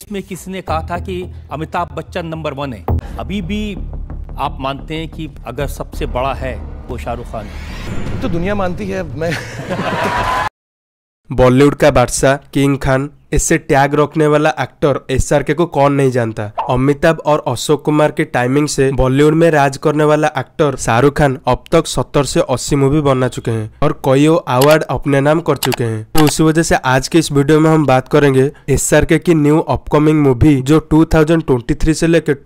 में किसी ने कहा था कि अमिताभ बच्चन नंबर 1 है। अभी भी आप मानते हैं कि अगर सबसे बड़ा है वो शाहरुख खान है? तो दुनिया मानती है। मैं बॉलीवुड का बादशाह किंग खान, इससे टैग रखने वाला एक्टर SRK को कौन नहीं जानता। अमिताभ और अशोक कुमार की टाइमिंग से बॉलीवुड में राज करने वाला एक्टर शाहरुख खान अब तक 70 से 80 मूवी बना चुके हैं और कई अवार्ड अपने नाम कर चुके हैं। तो उसी वजह से आज के इस वीडियो में हम बात करेंगे SRK की न्यू अपकमिंग मूवी जो 2023 से लेकर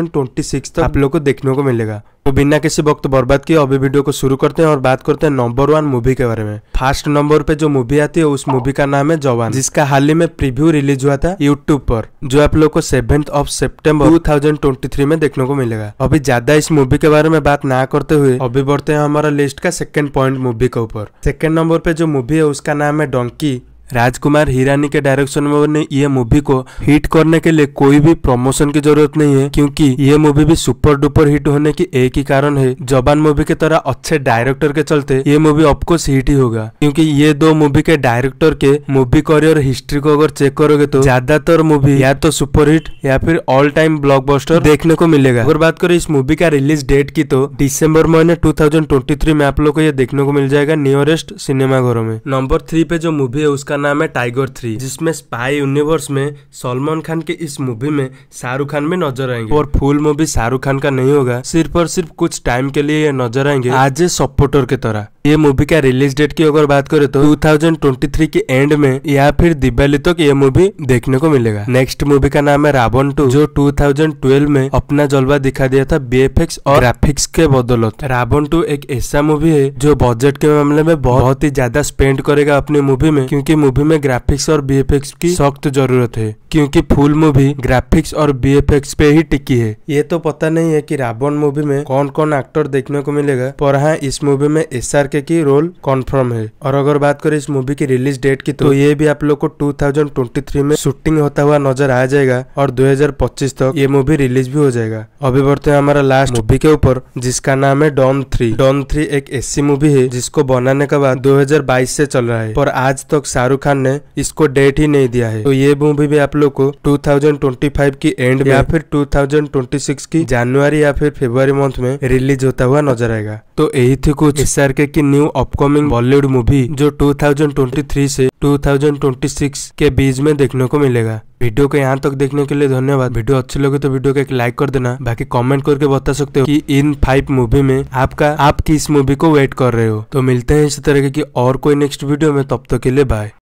2026 तक आप लोग को देखने को मिलेगा। तो बिना किसी वक्त बर्बाद किए अभी वीडियो को शुरू करते हैं और बात करते हैं नंबर 1 मूवी के बारे में। फर्स्ट नंबर पे जो मूवी आती है उस मूवी का नाम है जवान, जिसका हाल ही में प्रीव्यू रिलीज हुआ था यूट्यूब पर, जो आप लोग को 7 सितंबर 2023 में देखने को मिलेगा। अभी ज्यादा इस मूवी के बारे में बात ना करते हुए अभी बढ़ते हैं हमारा लिस्ट का सेकंड पॉइंट मूवी के ऊपर। सेकंड नंबर पे जो मूवी है उसका नाम है डोंकी। राजकुमार हिरानी के डायरेक्शन में बने ये मूवी को हिट करने के लिए कोई भी प्रमोशन की जरूरत नहीं है, क्योंकि ये मूवी भी सुपर डुपर हिट होने की एक ही कारण है, जवान मूवी की तरह अच्छे डायरेक्टर के चलते ये मूवी ऑफकोर्स हिट ही होगा। क्योंकि ये दो मूवी के डायरेक्टर के मूवी करियर हिस्ट्री को अगर चेक करोगे तो ज्यादातर मूवी या तो सुपर हिट या फिर ऑल टाइम ब्लॉकबस्टर देखने को मिलेगा। अगर बात करें इस मूवी का रिलीज डेट की तो दिसंबर महीने 2023 में आप लोग को ये देखने को मिल जाएगा नियरेस्ट सिनेमा घरों में। नंबर 3 पे जो मूवी है उसका नाम है टाइगर 3, जिसमें स्पाई यूनिवर्स में सलमान खान के इस मूवी में शाहरुख खान भी नजर आएंगे और फुल मूवी शाहरुख खान का नहीं होगा, सिर्फ और सिर्फ कुछ टाइम के लिए ये नजर आएंगे आज सपोर्टर की तरह। ये मूवी का रिलीज डेट की अगर बात करें तो 2023 के एंड में या फिर दिवाली तक ये मूवी देखने को मिलेगा। नेक्स्ट मूवी का नाम है रावण 2, जो 2012 में अपना जलवा दिखा दिया था VFX और ग्राफिक्स के बदौलत। रावण 2 एक ऐसा मूवी है जो बजट के मामले में बहुत ही ज्यादा स्पेंड करेगा अपनी मूवी में, क्योंकि मूवी में ग्राफिक्स और VFX की सख्त जरूरत है, क्योंकि फुल मूवी ग्राफिक्स और VFX पे ही टिकी है। ये तो पता नहीं है कि रावण मूवी में कौन कौन एक्टर देखने को मिलेगा, पर हाँ इस मूवी में SRK की रोल कंफर्म है। और अगर बात करें इस मूवी की रिलीज डेट की तो ये भी आप लोग को 2023 में शूटिंग होता हुआ नजर आ जाएगा और 2025 तक ये मूवी रिलीज भी हो जाएगा। अभी बढ़ते हैं हमारा लास्ट मूवी के ऊपर, जिसका नाम है डॉन 3। डॉन 3 एक ऐसी मूवी है जिसको बनाने के बाद 2022 से चल रहा है, पर आज तक शाहरुख खान ने इसको डेट ही नहीं दिया है। तो ये मूवी भी आप लोग को 2025 की एंड में या फिर 2026 की जनवरी या फिर फरवरी मंथ में रिलीज होता हुआ नजर आएगा। तो यही थी कुछ SRK की न्यू अपकमिंग बॉलीवुड मूवी जो 2023 से 2026 के बीच में देखने को मिलेगा। वीडियो को यहाँ तक देखने के लिए धन्यवाद। वीडियो अच्छी लगे तो वीडियो को एक लाइक कर देना, बाकी कमेंट करके बता सकते हो कि इन 5 मूवी में आप किस मूवी को वेट कर रहे हो। तो मिलते हैं इसी तरह की और कोई नेक्स्ट वीडियो में, तब तक के लिए बाय।